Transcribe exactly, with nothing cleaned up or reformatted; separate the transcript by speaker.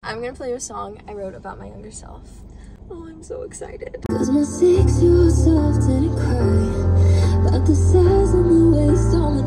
Speaker 1: I'm gonna play you a song I wrote about my younger self. Oh, I'm so excited.
Speaker 2: Cause my six-year-old self didn't cry about the size of my waist on